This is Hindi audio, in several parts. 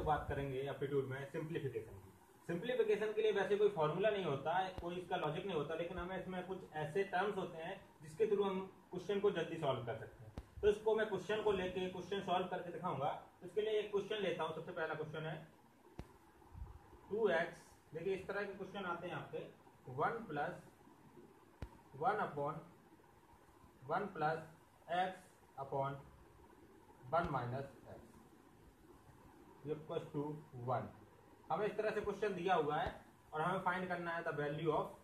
बात करेंगे एप्टीट्यूड में सिंप्लीफिकेशन की। सिंप्लीफिकेशन के लिए वैसे कोई फॉर्मूला नहीं होता है, कोई इसका लॉजिक नहीं होता, लेकिन हमें इसमें कुछ ऐसे टर्म्स होते हैं जिसके थ्रू हम क्वेश्चन को जल्दी सॉल्व कर सकते हैं। तो इसको मैं क्वेश्चन को लेके क्वेश्चन सॉल्व करके दिखाऊंगा। तो इसके लिए एक क्वेश्चन लेता हूँ। सबसे पहला क्वेश्चन है 2x। देखिए इस तरह के क्वेश्चन आते हैं आपके 1 plus 1 upon 1 plus x upon 1 minus x equal to 1। हमें इस तरह से क्वेश्चन दिया हुआ है और हमें फाइंड करना है द वैल्यू ऑफ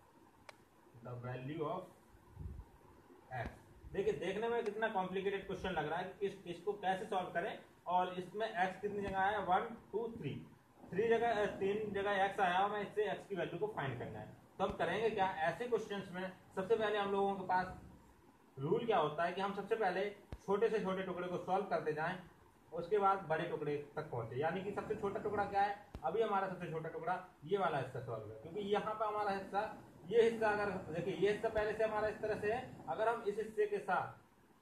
एक्स। देखिए देखने में कितना कॉम्प्लिकेटेड क्वेश्चन लग रहा है कि इसको कैसे सॉल्व करें। और इसमें एक्स कितनी जगह आया, 1 2 3 तीन जगह एक्स आया, हमें इससे एक्स की वैल्यू को फाइंड करना है। तो हम करेंगे क्या, ऐसे क्वेश्चंस में सबसे पहले हम लोगों के पास रूल क्या होता है कि हम सबसे पहले छोटे से छोटे टुकड़े को सॉल्व करते जाएं, उसके बाद बड़े टुकड़े तक पहुंचे। यानी कि सबसे छोटा टुकड़ा क्या है, अभी हमारा सबसे छोटा टुकड़ा ये वाला हिस्सा सॉल्व है, क्योंकि यहाँ पे हमारा हिस्सा ये हिस्सा, अगर देखिए ये हिस्सा पहले से हमारा इस तरह से है, अगर हम इस हिस्से के साथ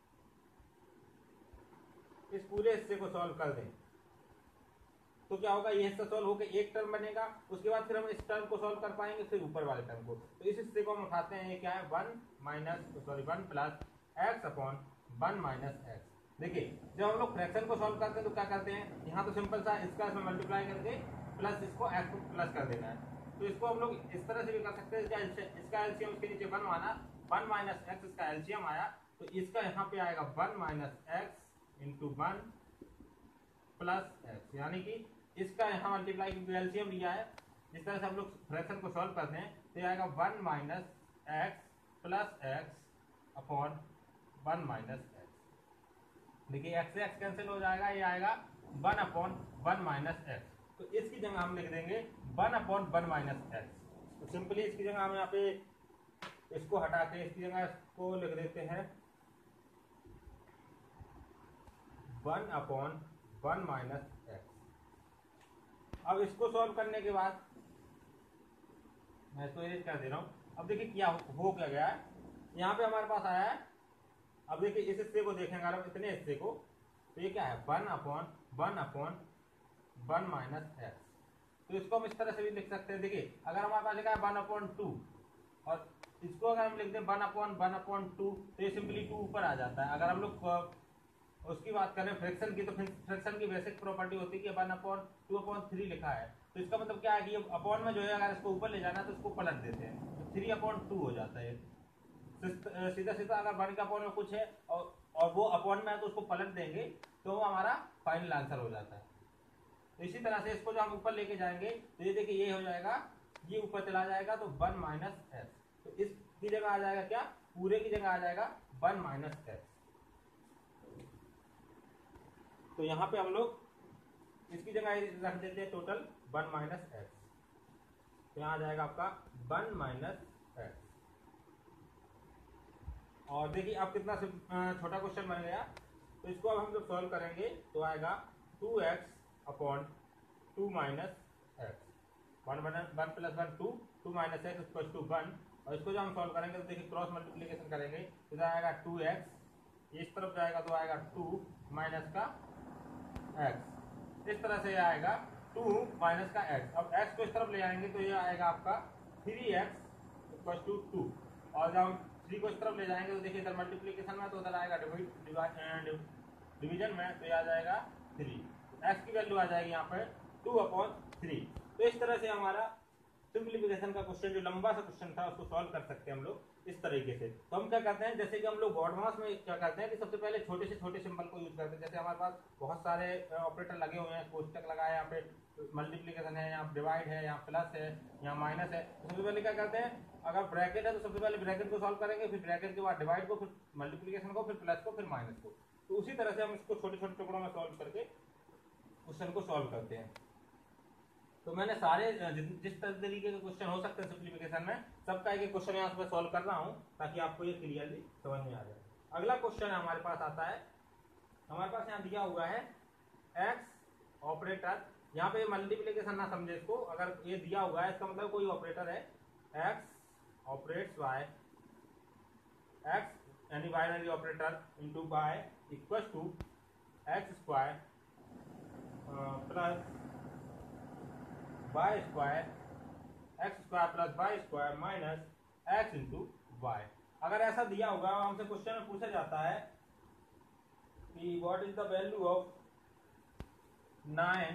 इस पूरे हिस्से को सॉल्व कर दें तो क्या होगा, ये हिस्सा सॉल्व होकर एक टर्म बनेगा, उसके बाद फिर हम इस टर्म को सॉल्व कर पाएंगे, फिर ऊपर वाले टर्म को। तो इस हिस्से को हम उठाते हैं, ये क्या है 1 plus x upon 1 minus x. देखिए जब हम लोग फ्रैक्शन को सॉल्व करते हैं तो क्या करते हैं, यहाँ तो सिंपल सा इसका इसमें मल्टीप्लाई करके प्लस इसको एक्स को प्लस कर देना है। तो इसको हम लोग इस तरह से भी कर सकते हैं, इसका एलसीएम इसके नीचे 1 माना, 1 माइनस एक्स इसका एलसीएम आया, तो इसका यहाँ पे आएगा 1 minus x into 1 plus x. यानी कि इसका यहाँ मल्टीप्लाई की एलसीएम लिया है। जिस तरह से हम लोग फ्रैक्शन को सॉल्व करते हैं तो ये आएगा 1 minus x plus x upon 1 minus x. देखिए एक्स से एक्स कैंसिल हो जाएगा, ये आएगा 1 अपॉन 1 माइनस एक्स। तो इसकी जगह हम लिख देंगे 1 अपॉन 1 माइनस एक्स। तो सिंपली इसकी जगह हम यहाँ पे इसको हटा के इसकी जगह इसको लिख देते हैं 1 अपॉन 1 माइनस एक्स। अब इसको सॉल्व करने के बाद मैं इसको एडिट कर दे रहा हूं। अब देखिए क्या हो क्या गया है, यहाँ पे हमारे पास आया है। अब देखिए इस हिस्से को देखेंगे अगर इतने हिस्से को, तो ये क्या है 1 अपॉन 1 माइनस एक्स। तो इसको हम इस तरह से भी लिख सकते हैं। देखिए अगर हमारे पास लिखा है 1 अपॉन 2 और इसको अगर हम लिख दें 1 अपॉन 2 तो ये सिंपली 2 ऊपर आ जाता है। अगर हम लोग उसकी बात करें फ्रैक्शन की, तो फ्रैक्शन की बेसिक प्रॉपर्टी होती है कि 1 अपॉन 2 अपॉन 3 लिखा है, तो इसका मतलब क्या है कि अपॉन में जो है अगर इसको ऊपर ले जाना है तो इसको पलट देते हैं, तो 3 अपॉन 2 हो जाता है। सीधा सीधा अगर 1 के अपॉन में कुछ है और वो अपॉन में है तो उसको पलट देंगे तो वो हमारा फाइनल आंसर हो जाता है। तो इसी तरह से इसको जो हम ऊपर लेके जाएंगे तो ये देखिए ये हो जाएगा, ये ऊपर चला जाएगा तो 1 माइनस एक्स। तो इसकी जगह आ जाएगा क्या, पूरे की जगह आ जाएगा 1 माइनस एक्स। तो यहाँ पे हम लोग इसकी जगह रख देते हैं टोटल 1 माइनस एक्स। तो यहाँ आ जाएगा आपका 1 माइनस एक्स। और देखिए अब कितना छोटा क्वेश्चन बन गया। तो इसको अब हम जब सॉल्व करेंगे तो आएगा 2x upon 2 minus x. 1 plus 1 2 minus x equal to 1। और इसको जब हम सॉल्व करेंगे तो देखिए क्रॉस मल्टीप्लीकेशन करेंगे तो आएगा 2x, इस तरफ जाएगा तो आएगा 2 माइनस का x, इस तरह से आएगा 2 माइनस का x। अब x को इस तरफ ले आएंगे तो ये आएगा आपका 3x इक्वल टू 2। और जब हम 3 को इस तरफ ले जाएंगे तो देखिए इधर मल्टीप्लीकेशन में तो उधर आएगा डिवीजन में, तो ये आ जाएगा 3। x की वैल्यू आ जाएगी यहाँ पर 2 अपॉन 3। तो इस तरह से हमारा सिंप्लीफिकेशन का क्वेश्चन जो लंबा सा क्वेश्चन था उसको सॉल्व कर सकते हैं हम लोग इस तरीके से। तो हम क्या करते हैं, जैसे कि हम लोग गॉड मास में क्या करते हैं कि सबसे पहले छोटे से छोटे सिंबल को यूज करते हैं। जैसे हमारे पास बहुत सारे ऑपरेटर लगे हुए हैं, कोष्टक लगा है, यहाँ पे मल्टीप्लीकेशन है, यहाँ डिवाइड है, यहाँ प्लस है, यहाँ माइनस है। तो सबसे पहले क्या करते हैं, अगर ब्रैकेट है तो सबसे पहले ब्रैकेट को सॉल्व करेंगे, फिर ब्रैकेट के बाद डिवाइड को, फिर मल्टीप्लीकेशन को, फिर प्लस को, फिर माइनस को। तो उसी तरह से हम इसको छोटे छोटे टुकड़ों में सॉल्व करके क्वेश्चन को सॉल्व करते हैं। तो मैंने सारे जिस तरीके के क्वेश्चन हो सकते हैं सिंप्लीफिकेशन में, सबका एक क्वेश्चन यहाँ पे सॉल्व कर रहा हूँ ताकि आपको ये क्लियरली समझ में आ जाए। अगला क्वेश्चन हमारे पास आता है, हमारे पास यहाँ दिया हुआ है एक्स ऑपरेटर। यहाँ पे मल्टीप्लीकेशन ना समझे इसको, अगर ये दिया हुआ है इसका मतलब कोई ऑपरेटर है, एक्स ऑपरेट्स वाई, एक्स यानी binary operator into y equal to x square plus y square x square plus y square minus x into y. अगर ऐसा दिया होगा हमसे क्वेश्चन में पूछा जाता है कि what is the value of 9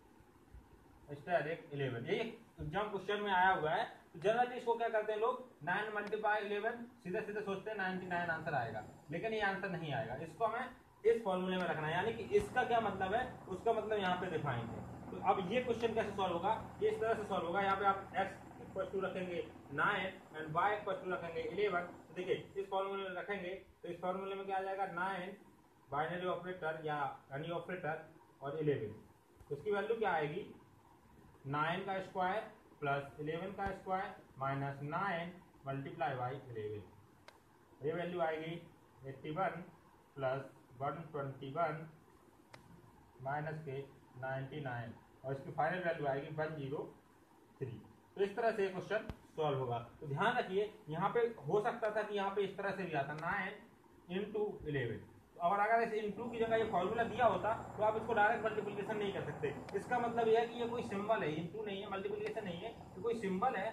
star 11, ये एग्जाम क्वेश्चन में आया हुआ है। तो जनरली इसको क्या करते हैं लोग 9 मल्टीप्लाई 11 सीधे सीधे सोचते हैं 99 आंसर आएगा, लेकिन ये आंसर नहीं आएगा। इसको हमें इस फॉर्मूले में रखना है, यानी कि इसका क्या मतलब है उसका मतलब यहाँ पे डिफाइन है। तो अब ये क्वेश्चन कैसे सॉल्व होगा, ये इस तरह से सॉल्व होगा। यहाँ पे आप x इक्वल टू रखेंगे 9 एंड y इक्वल टू रखेंगे 11। तो देखिए इस फॉर्मूले में रखेंगे तो इस फॉर्मूले में क्या आ जाएगा 9 बाइनरी ऑपरेटर या यानी ऑपरेटर और 11, तो इसकी वैल्यू क्या आएगी 9 का स्क्वायर प्लस 11 का स्क्वायर माइनस 9 मल्टीप्लाई बाई 11। ये वैल्यू आएगी 81 प्लस 121 माइनस के 99 और इसकी फाइनल वैल्यू आएगी 103। तो इस तरह से क्वेश्चन सॉल्व होगा। तो ध्यान रखिए यहाँ पे हो सकता था कि यहाँ पे इस तरह से भी आता 9 इंटू 11। तो अगर इस इंटू की जगह ये फॉर्मूला दिया होता तो आप इसको डायरेक्ट मल्टीप्लिकेशन नहीं कर सकते। इसका मतलब यह है कि ये कोई सिंबल है, इंटू नहीं है, मल्टीप्लिकेशन नहीं है, तो कोई सिंबल है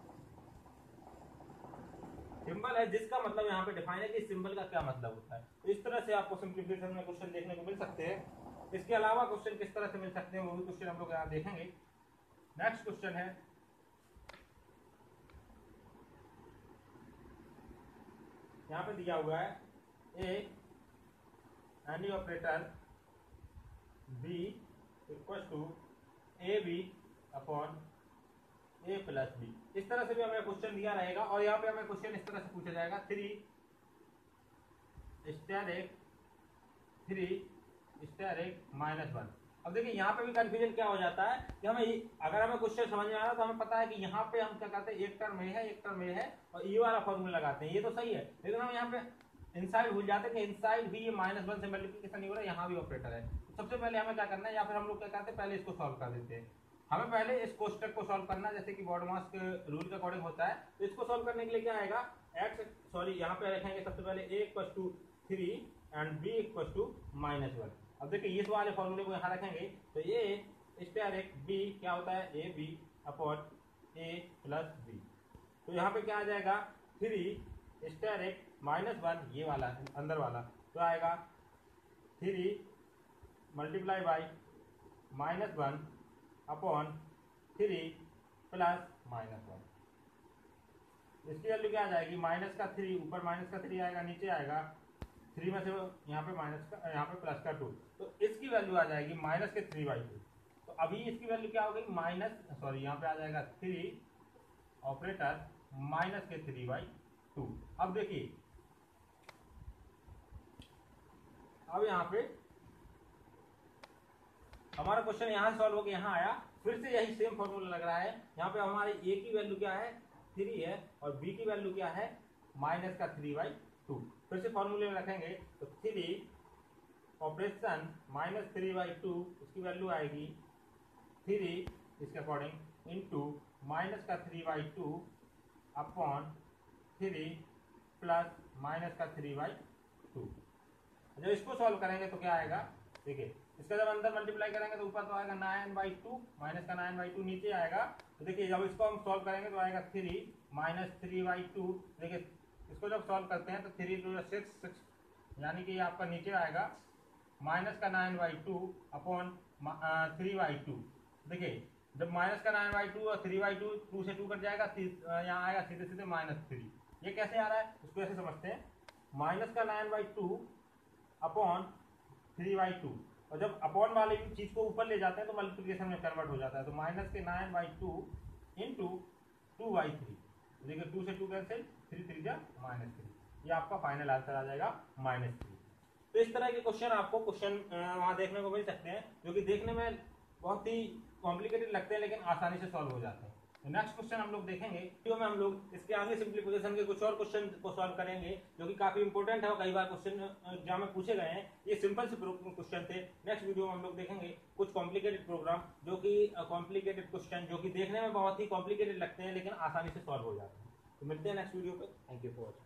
जिसका मतलब यहाँ पे डिफाइन है कि सिंबल का क्या मतलब होता है। तो इस तरह से आपको सिंप्लीफिकेशन में क्वेश्चन देखने को मिल सकते हैं। इसके अलावा क्वेश्चन किस तरह से मिल सकते हैं वो भी क्वेश्चन हम लोग यहाँ देखेंगे। नेक्स्ट क्वेश्चन है यहाँ पे दिया हुआ है any operator B equal to A B upon A plus B. इस तरह से भी हमें क्वेश्चन दिया रहेगा और यहाँ पे हमें क्वेश्चन इस तरह से पूछा जाएगा 3 स्टार एक माइनस 1। अब देखिए यहाँ पे भी कंफ्यूजन क्या हो जाता है कि हमें अगर हमें क्वेश्चन समझ में आ रहा तो हमें पता है कि यहाँ पे हम क्या करते हैं एक टर्म में है और ये वाला फॉर्मूला लगाते हैं, ये तो सही है, लेकिन हम यहाँ पे इनसाइड भूल जाते हैं कि इनसाइड भी ये -1 से मल्टीप्लिकेशन नहीं हो रहा है, यहाँ भी ऑपरेटर है। तो सबसे पहले हमें क्या करना है, या फिर हम लोग क्या करते हैं पहले इसको सॉल्व कर देते हैं। हमें पहले इस कोष्टक को सॉल्व करना है जैसे कि बॉडमास के रूल के अकॉर्डिंग होता है। तो इसको सॉल्व करने के लिए क्या आएगा यहाँ पे रखेंगे सबसे पहले a equal to 3 and b equal to -1। अब देखिए इस वाले फॉर्मूले को यहाँ रखेंगे तो a स्टार एक b क्या होता है A B upon a plus B. तो यहाँ पे क्या आ जाएगा 3 स्टार एक -1 ये वाला अंदर वाला तो आएगा 3 मल्टीप्लाई बाई -1 अपॉन 3 प्लस -1। इसकी वैल्यू क्या आ जाएगी माइनस का 3 ऊपर माइनस का 3 आएगा, नीचे आएगा 3 में से यहाँ पे माइनस का यहाँ पे प्लस का 2, तो इसकी वैल्यू आ जाएगी माइनस के 3/2। तो अभी इसकी वैल्यू क्या हो गई यहाँ पे आ जाएगा 3 ऑपरेटर माइनस के 3/2। अब देखिए अब यहाँ पे हमारा क्वेश्चन यहाँ सॉल्व हो गया, यहाँ आया, फिर से यही सेम फॉर्मूला लग रहा है। यहाँ पे हमारे a की वैल्यू क्या है 3 है और b की वैल्यू क्या है माइनस का 3/2। फिर से फॉर्मूले में रखेंगे तो 3 ऑपरेशन -3/2 इसकी वैल्यू आएगी 3 इसके अकॉर्डिंग इंटू माइनस का 3/2 अपॉन 3 प्लस माइनस का 3/2। जब इसको सॉल्व करेंगे तो क्या आएगा देखिए, इसका जब अंदर मल्टीप्लाई करेंगे तो ऊपर तो आएगा 9/2 माइनस का 9/2 नीचे आएगा। तो देखिए जब इसको हम सॉल्व करेंगे तो आएगा 3 -3/2। देखिए इसको जब सॉल्व करते हैं तो 3 2 6 यानी कि आपका नीचे आएगा माइनस का 9/2 अपॉन 3/2। देखिए जब माइनस का 9/2 और 3/2 2 से 2 कट जाएगा, यहाँ आएगा सीधे सीधे -3। ये कैसे आ रहा है उसको ऐसे समझते हैं, माइनस का 9/2 अपॉन 3/2 और जब अपॉन वाले चीज को ऊपर ले जाते हैं तो मल्टीप्लिकेशन में कन्वर्ट हो जाता है। तो माइनस के 9/2 इंटू 2/3। देखिए 2 से 2 कैंसिल, 3 3 जा -3, ये आपका फाइनल आंसर आ जाएगा -3। तो इस तरह के क्वेश्चन आपको वहाँ देखने को मिल सकते हैं जो कि देखने में बहुत ही कॉम्प्लिकेटेड लगते हैं लेकिन आसानी से सॉल्व हो जाते हैं। तो नेक्स्ट क्वेश्चन हम लोग देखेंगे, वीडियो में हम लोग इसके आगे सिंप्लीफिकेशन के कुछ और क्वेश्चन को सॉल्व करेंगे जो कि काफी इंपॉर्टेंट है और कई बार क्वेश्चन एग्जाम में पूछे गए हैं। ये सिंपल से क्वेश्चन थे। नेक्स्ट वीडियो में हम लोग देखेंगे कुछ कॉम्प्लिकेटेड प्रोग्राम जो कि कॉम्प्लिकेटेड क्वेश्चन जो कि देखने में बहुत ही कॉम्प्लिकेटेड लगते हैं लेकिन आसानी से सॉल्व हो जाते हैं। तो मिलते हैं नेक्स्ट वीडियो पे। Thank you for watching.